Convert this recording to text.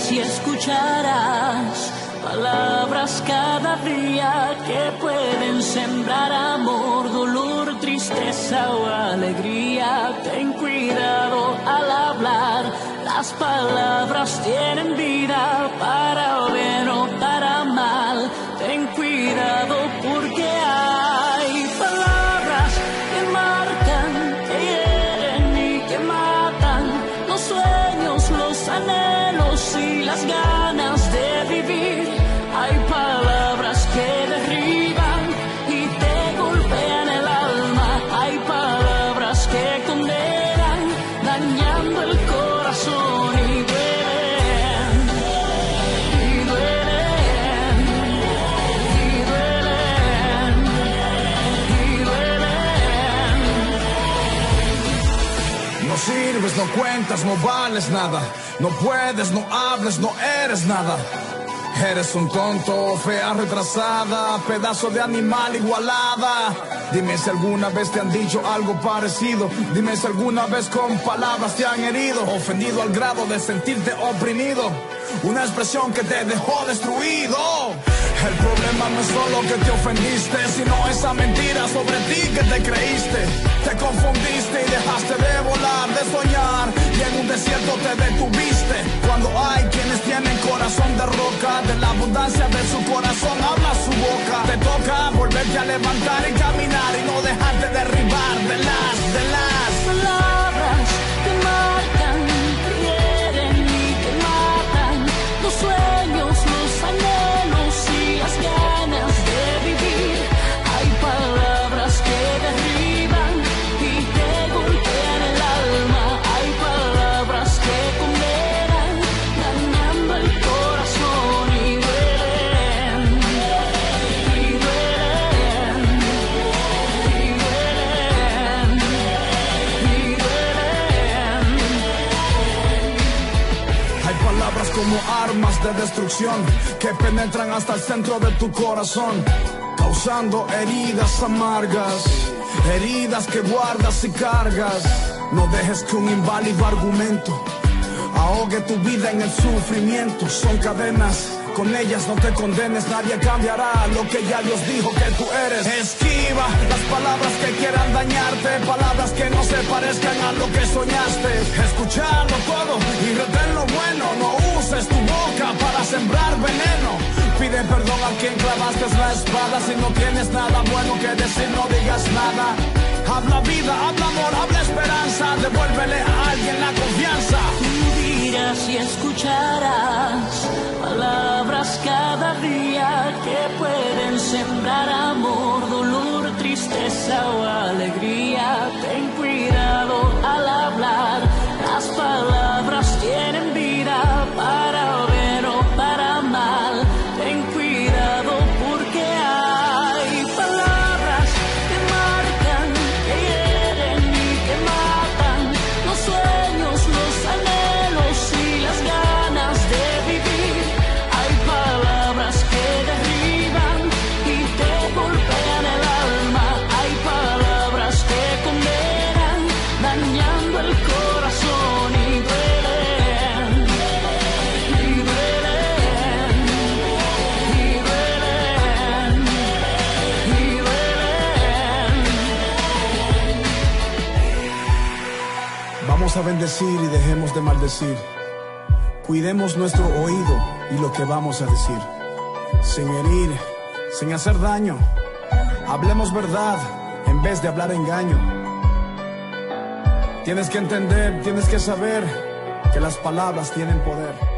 si escucharas palabras cada día que pueden sembrar amor, dolor, tristeza o alegría. Ten cuidado al hablar, las palabras tienen vida, para bien o para mal. Ten cuidado porque hay palabras que marcan, que hieren y que matan los sueños, los anhelos y las ganas de vivir. Hay palabras que derriban y te golpean el alma. Hay palabras que condenan, dañando el corazón y duelen, y duelen, y duelen, y duelen. No sirves, no cuentas, no vales nada. No puedes, no hables, no eres nada. Eres un tonto, fea retrasada, pedazo de animal igualada. Dime si alguna vez te han dicho algo parecido. Dime si alguna vez con palabras te han herido, ofendido al grado de sentirte oprimido. Una expresión que te dejó destruido. El problema no es solo que te ofendiste, sino esa mentira sobre ti que te creíste. Te confundiste y dejaste de volar, de soñar, y en un desierto te detuviste. Cuando hay quienes tienen corazón de roca, de la abundancia de su corazón habla su boca. Te toca volverte a levantar y caminar y no dejarte derribar de las palabras que marcan, que hieren y que matan los sueños, los anhelos y las ganas de vivir. Hay palabras que derriban y te golpean el alma. Hay palabras que condenan, dañando el corazón y duelen, y duelen, y duelen, y duelen. Hay palabras como armas de destrucción que penetran hasta el centro de tu corazón, causando heridas amargas, heridas que guardas y cargas. No dejes que un inválido argumento ahogue tu vida en el sufrimiento. Son cadenas, con ellas no te condenes. Nadie cambiará lo que ya Dios dijo que tú eres. Esquiva las palabras que quieran dañarte, palabras que no se parezcan a lo que soñaste. Escucharlo todo y retén lo bueno. No uses tu boca para sembrar veneno. Pide perdón a quien clavaste la espada. Si no tienes nada bueno que decir, no digas nada. Habla vida, habla amor, habla esperanza. Devuélvele a alguien la confianza. Tú dirás y escucharás palabras cada día que pueden sembrar amor, dolor, tristeza o alegría. Ten cuidado al hablar, las palabras tienen vida, para bien o para mal. Ten cuidado porque hay palabras que marcan, que hieren y que matan los sueños, los anhelos y las ganas de vivir. Hay palabras que derriban y te golpean el alma. Hay palabras que condenan, dañando el corazón y duelen, y duelen, y duelen, y duelen. Vamos a bendecir y dejemos de maldecir. Cuidemos nuestro oído y lo que vamos a decir. Sin herir, sin hacer daño. Hablemos verdad en vez de hablar engaño. Tienes que entender, tienes que saber que las palabras tienen poder.